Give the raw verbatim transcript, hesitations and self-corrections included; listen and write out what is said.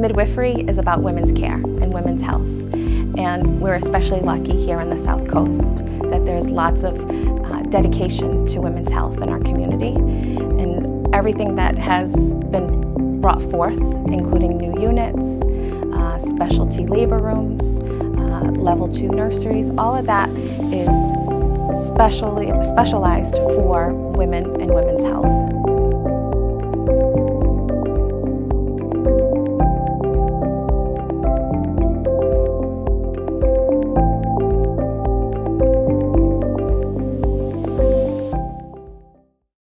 Midwifery is about women's care and women's health. And we're especially lucky here on the South Coast that there's lots of uh, dedication to women's health in our community. And everything that has been brought forth, including new units, uh, specialty labor rooms, uh, level two nurseries, all of that is specially specialized for women and women's health.